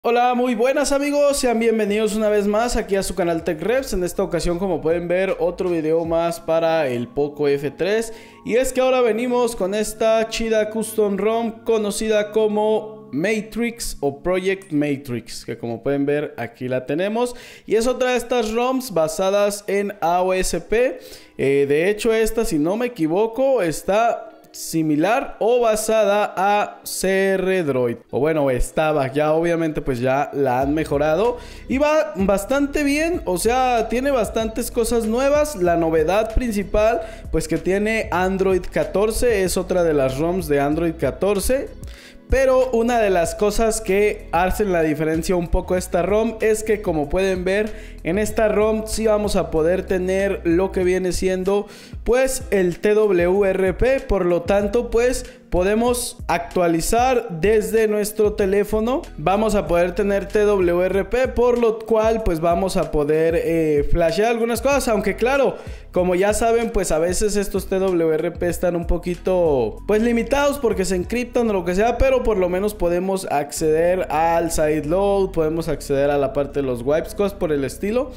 Hola, muy buenas amigos, sean bienvenidos una vez más aquí a su canal TechRevs. En esta ocasión, como pueden ver, otro video más para el Poco F3. Y es que ahora venimos con esta chida custom ROM conocida como Matrix o Project Matrix, que como pueden ver aquí la tenemos. Y es otra de estas ROMs basadas en AOSP. De hecho esta, si no me equivoco, está similar o basada a CR Droid, o bueno, estaba, ya obviamente pues ya la han mejorado y va bastante bien, o sea, tiene bastantes cosas nuevas. La novedad principal pues que tiene Android 14, es otra de las ROMs de Android 14. Pero una de las cosas que hacen la diferencia un poco esta ROM es que, como pueden ver, en esta ROM sí vamos a poder tener lo que viene siendo pues el TWRP. Por lo tanto pues podemos actualizar desde nuestro teléfono. Vamos a poder tener TWRP, por lo cual pues vamos a poder flashear algunas cosas. Aunque claro, como ya saben, pues a veces estos TWRP están un poquito pues limitados porque se encriptan o lo que sea. Pero por lo menos podemos acceder al sideload, podemos acceder a la parte de los wipes, cosas por el estilo.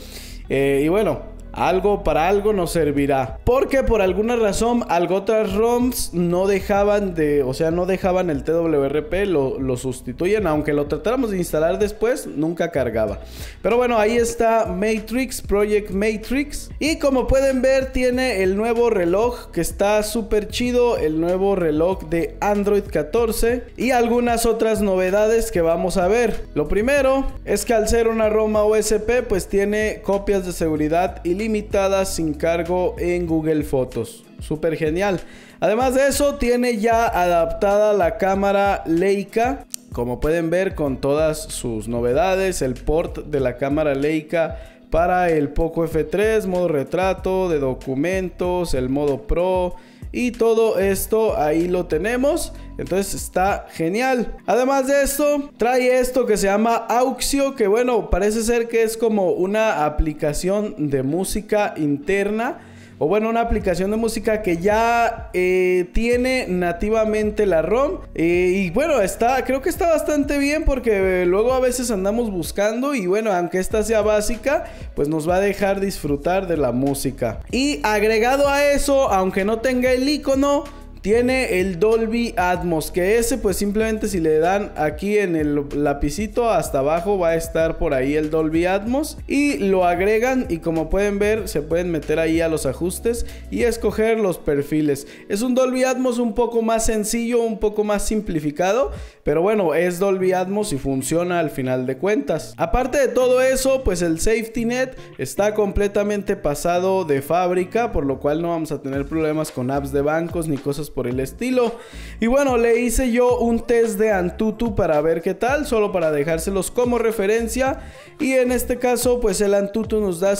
Y bueno, algo para algo nos servirá, porque por alguna razón otras ROMs no dejaban no dejaban el TWRP, lo sustituyen, aunque lo tratáramos de instalar después, nunca cargaba. Pero bueno, ahí está Matrix, Project Matrix. Y como pueden ver, tiene el nuevo reloj que está súper chido, el nuevo reloj de Android 14 y algunas otras novedades que vamos a ver. Lo primero es que al ser una ROM AOSP, pues tiene copias de seguridad ilimitadas sin cargo en Google Fotos. Súper genial. Además de eso, tiene ya adaptada la cámara Leica, como pueden ver, con todas sus novedades. El port de la cámara Leica para el Poco F3, modo retrato, de documentos, el modo Pro y todo esto ahí lo tenemos. Entonces está genial. Además de esto, trae esto que se llama Auxio, que bueno, parece ser que es como una aplicación de música interna. O bueno, una aplicación de música que ya tiene nativamente la ROM. Y bueno, creo que está bastante bien, porque luego a veces andamos buscando. Y bueno, aunque esta sea básica, pues nos va a dejar disfrutar de la música. Y agregado a eso, aunque no tenga el icono, tiene el Dolby Atmos, que ese pues simplemente si le dan aquí en el lapicito hasta abajo va a estar por ahí el Dolby Atmos y lo agregan. Y como pueden ver, se pueden meter ahí a los ajustes y escoger los perfiles. Es un Dolby Atmos un poco más sencillo, un poco más simplificado, pero bueno, es Dolby Atmos y funciona al final de cuentas. Aparte de todo eso, pues el Safety Net está completamente pasado de fábrica, por lo cual no vamos a tener problemas con apps de bancos ni cosas por el estilo. Y bueno, le hice yo un test de Antutu para ver qué tal, solo para dejárselos como referencia. Y en este caso pues el Antutu nos da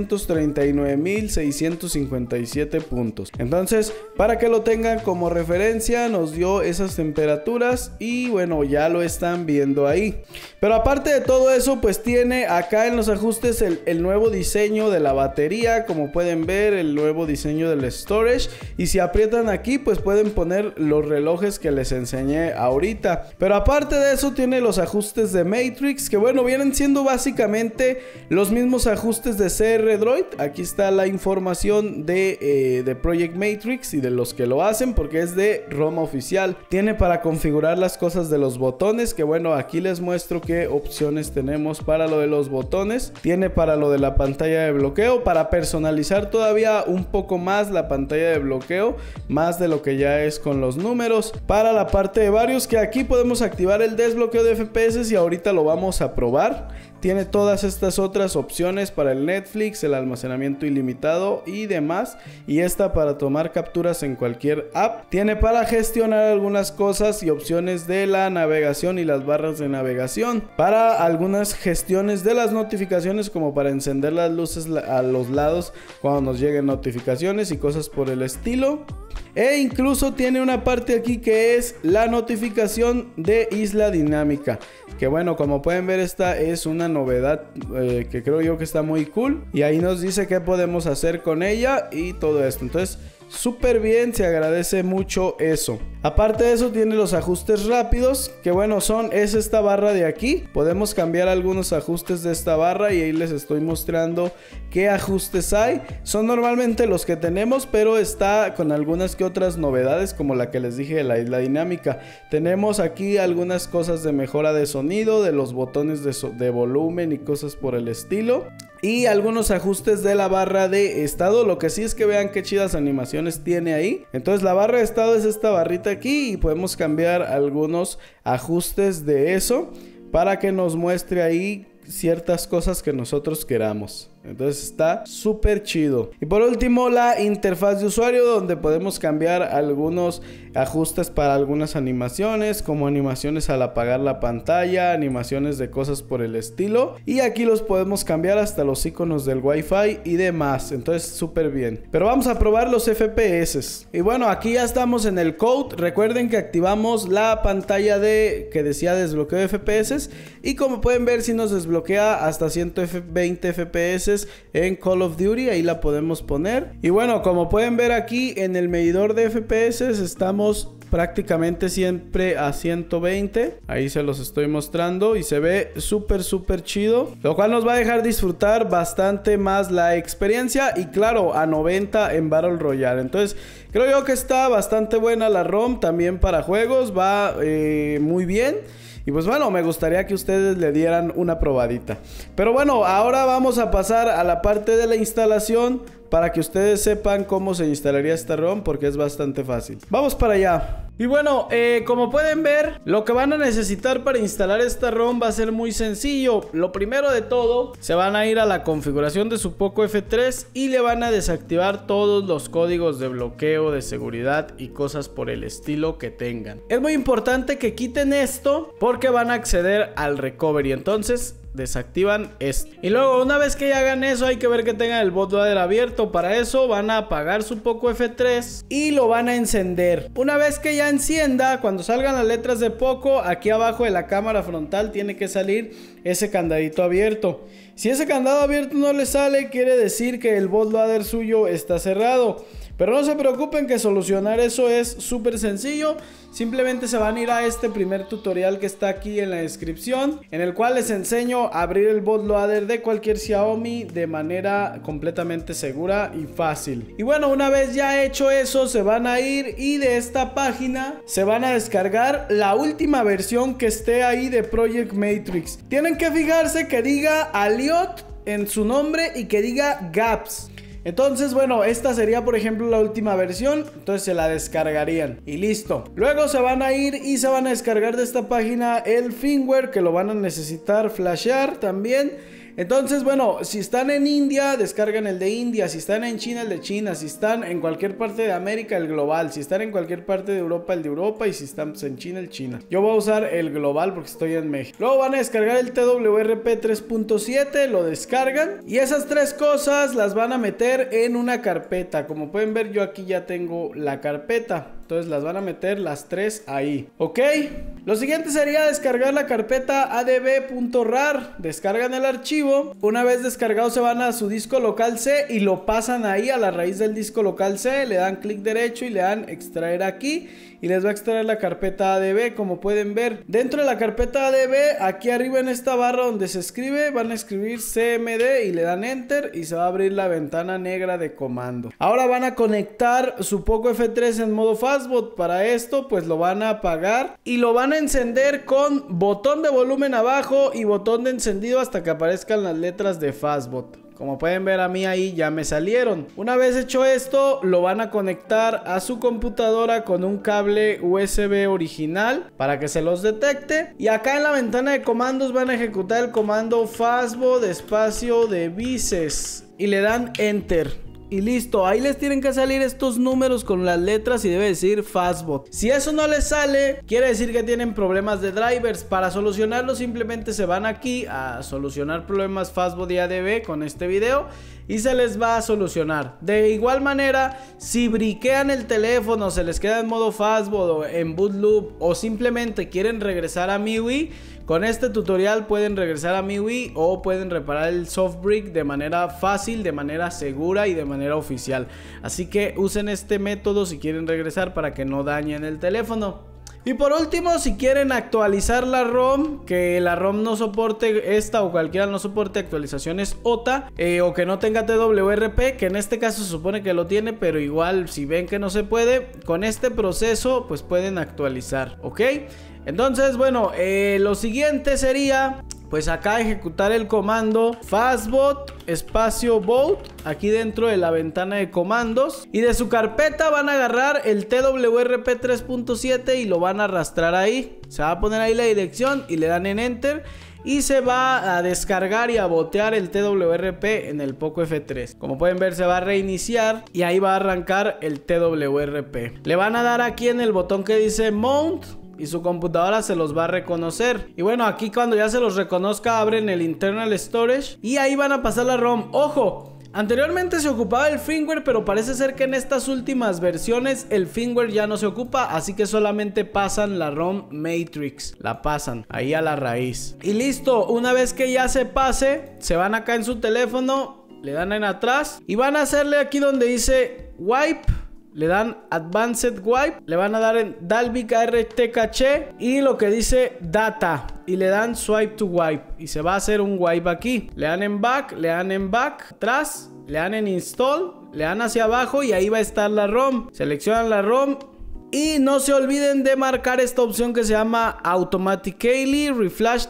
739.657 puntos. Entonces, para que lo tengan como referencia, nos dio esas temperaturas y bueno, ya lo están viendo ahí. Pero aparte de todo eso, pues tiene acá en los ajustes el nuevo diseño de la batería, como pueden ver, el nuevo diseño del storage. Y si aprietan aquí, pues pueden poner los relojes que les enseñé ahorita. Pero aparte de eso, tiene los ajustes de Matrix, que bueno, vienen siendo básicamente los mismos ajustes de CR Droid. Aquí está la información de Project Matrix y de los que lo hacen, porque es de ROM oficial. Tiene para configurar las cosas de los botones, que bueno, aquí les muestro qué opciones tenemos para lo de los botones. Tiene para lo de la pantalla de bloqueo, para personalizar todavía un poco más la pantalla de bloqueo, más de lo que ya es con los números. Para la parte de varios, que aquí podemos activar el desbloqueo de FPS y ahorita lo vamos a probar. Tiene todas estas otras opciones para el Netflix, el almacenamiento ilimitado y demás. Y esta para tomar capturas en cualquier app. Tiene para gestionar algunas cosas y opciones de la navegación y las barras de navegación. Para algunas gestiones de las notificaciones, como para encender las luces a los lados cuando nos lleguen notificaciones y cosas por el estilo. E incluso tiene una parte aquí que es la notificación de isla dinámica, que bueno, como pueden ver, esta es una novedad que creo yo que está muy cool. Y ahí nos dice qué podemos hacer con ella y todo esto. Entonces súper bien, se agradece mucho eso. Aparte de eso tiene los ajustes rápidos, que bueno, es esta barra de aquí. Podemos cambiar algunos ajustes de esta barra y ahí les estoy mostrando qué ajustes hay. Son normalmente los que tenemos, pero está con algunas que otras novedades, como la que les dije de la isla dinámica. Tenemos aquí algunas cosas de mejora de sonido, de los botones de volumen y cosas por el estilo. Y algunos ajustes de la barra de estado. Lo que sí es que vean qué chidas animaciones tiene ahí. Entonces la barra de estado es esta barrita aquí y podemos cambiar algunos ajustes de eso para que nos muestre ahí ciertas cosas que nosotros queramos. Entonces está súper chido. Y por último, la interfaz de usuario, donde podemos cambiar algunos ajustes para algunas animaciones, como animaciones al apagar la pantalla, animaciones de cosas por el estilo. Y aquí los podemos cambiar hasta los iconos del Wi-Fi y demás. Entonces súper bien. Pero vamos a probar los FPS. Y bueno, aquí ya estamos en el code. Recuerden que activamos la pantalla que decía desbloqueo de FPS. Y como pueden ver, si nos desbloquea hasta 120 FPS en Call of Duty, ahí la podemos poner. Y bueno, como pueden ver aquí en el medidor de FPS estamos prácticamente siempre a 120. Ahí se los estoy mostrando y se ve súper chido, lo cual nos va a dejar disfrutar bastante más la experiencia. Y claro, a 90 en Battle Royale. Entonces creo yo que está bastante buena la ROM también para juegos. Va muy bien. Y pues bueno, me gustaría que ustedes le dieran una probadita. Pero bueno, ahora vamos a pasar a la parte de la instalación para que ustedes sepan cómo se instalaría esta ROM, porque es bastante fácil. Vamos para allá. Y bueno, como pueden ver, lo que van a necesitar para instalar esta ROM va a ser muy sencillo. Lo primero de todo, se van a ir a la configuración de su Poco F3 y le van a desactivar todos los códigos de bloqueo, de seguridad y cosas por el estilo que tengan. Es muy importante que quiten esto porque van a acceder al recovery. Entonces desactivan esto. Y luego, una vez que ya hagan eso, hay que ver que tengan el bootloader abierto. Para eso van a apagar su Poco F3 y lo van a encender. Una vez que ya encienda, cuando salgan las letras de Poco, aquí abajo de la cámara frontal tiene que salir ese candadito abierto. Si ese candado abierto no le sale, quiere decir que el bootloader suyo está cerrado. Pero no se preocupen, que solucionar eso es súper sencillo. Simplemente se van a ir a este primer tutorial que está aquí en la descripción, en el cual les enseño a abrir el bootloader de cualquier Xiaomi de manera completamente segura y fácil. Y bueno, una vez ya hecho eso, se van a ir y de esta página se van a descargar la última versión que esté ahí de Project Matrix. Tienen que fijarse que diga Aliot en su nombre y que diga Gaps. Entonces, bueno, esta sería por ejemplo la última versión. Entonces se la descargarían y listo. Luego se van a ir y se van a descargar de esta página el firmware, que lo van a necesitar flashear también. Entonces, bueno, si están en India, descargan el de India. Si están en China, el de China. Si están en cualquier parte de América, el global. Si están en cualquier parte de Europa, el de Europa. Y si están en China, el China. Yo voy a usar el global porque estoy en México. Luego van a descargar el TWRP 3.7. Lo descargan. Y esas tres cosas las van a meter en una carpeta. Como pueden ver, yo aquí ya tengo la carpeta. Entonces las van a meter las tres ahí. ¿Ok? Lo siguiente sería descargar la carpeta adb.rar. Descargan el archivo. Una vez descargado, se van a su disco local C y lo pasan ahí a la raíz del disco local C. Le dan clic derecho y le dan extraer aquí. Y les va a extraer la carpeta ADB, como pueden ver. Dentro de la carpeta ADB, aquí arriba en esta barra donde se escribe, van a escribir CMD y le dan Enter y se va a abrir la ventana negra de comando. Ahora van a conectar su Poco F3 en modo Fastboot. Para esto, pues lo van a apagar y lo van a encender con botón de volumen abajo y botón de encendido hasta que aparezcan las letras de Fastboot. Como pueden ver, a mí ahí ya me salieron. Una vez hecho esto, lo van a conectar a su computadora con un cable USB original para que se los detecte. Y acá en la ventana de comandos van a ejecutar el comando fastboot espacio devices y le dan Enter. Y listo, ahí les tienen que salir estos números con las letras y debe decir Fastboot. Si eso no les sale, quiere decir que tienen problemas de drivers. Para solucionarlo, simplemente se van aquí a solucionar problemas Fastboot y ADB con este video y se les va a solucionar. De igual manera, si briquean el teléfono, se les queda en modo Fastboot o en boot loop, o simplemente quieren regresar a MIUI, Con este tutorial pueden regresar a MIUI o pueden reparar el soft brick de manera fácil, de manera segura y de manera oficial. Así que usen este método si quieren regresar para que no dañen el teléfono. Y por último, si quieren actualizar la ROM, que la ROM no soporte esta o cualquiera no soporte actualizaciones OTA, o que no tenga TWRP, que en este caso se supone que lo tiene, pero igual si ven que no se puede, con este proceso pues pueden actualizar, ¿ok? Entonces, bueno, lo siguiente sería pues acá ejecutar el comando fastboot espacio boot aquí dentro de la ventana de comandos, y de su carpeta van a agarrar el TWRP 3.7 y lo van a arrastrar ahí. Se va a poner ahí la dirección y le dan en enter y se va a descargar y a botear el TWRP en el Poco F3. Como pueden ver, se va a reiniciar y ahí va a arrancar el TWRP. Le van a dar aquí en el botón que dice mount y su computadora se los va a reconocer. Y bueno, aquí cuando ya se los reconozca, abren el internal storage y ahí van a pasar la ROM. ¡Ojo! Anteriormente se ocupaba el firmware, pero parece ser que en estas últimas versiones el firmware ya no se ocupa, así que solamente pasan la ROM Matrix. La pasan ahí a la raíz. Y listo, una vez que ya se pase, se van acá en su teléfono, le dan en atrás y van a hacerle aquí donde dice wipe. Le dan Advanced Wipe, le van a dar en Dalvik ART Cache y lo que dice Data y le dan Swipe to Wipe y se va a hacer un wipe aquí. Le dan en Back, atrás, le dan en Install, le dan hacia abajo y ahí va a estar la ROM. Seleccionan la ROM y no se olviden de marcar esta opción que se llama Automatically Reflash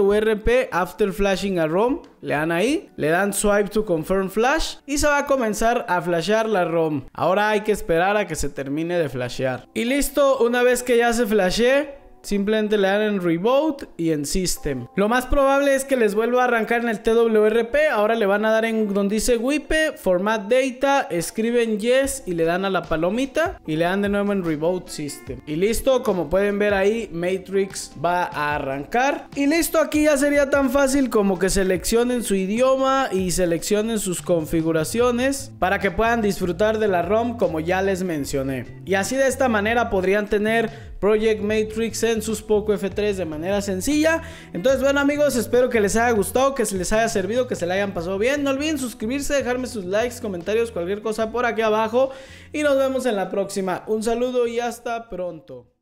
TWRP After Flashing a ROM. Le dan ahí, le dan Swipe to Confirm Flash y se va a comenzar a flashear la ROM. Ahora hay que esperar a que se termine de flashear. Y listo, una vez que ya se flashee, simplemente le dan en Reboot y en System. Lo más probable es que les vuelva a arrancar en el TWRP. Ahora le van a dar en donde dice Wipe, Format Data, escriben Yes y le dan a la palomita y le dan de nuevo en Reboot System. Y listo, como pueden ver ahí, Matrix va a arrancar. Y listo, aquí ya sería tan fácil como que seleccionen su idioma y seleccionen sus configuraciones para que puedan disfrutar de la ROM como ya les mencioné. Y así de esta manera podrían tener Project Matrix en sus Poco F3 de manera sencilla. Entonces, bueno amigos, espero que les haya gustado, que se les haya servido, que se le hayan pasado bien. No olviden suscribirse, dejarme sus likes, comentarios, cualquier cosa por aquí abajo y nos vemos en la próxima. Un saludo y hasta pronto.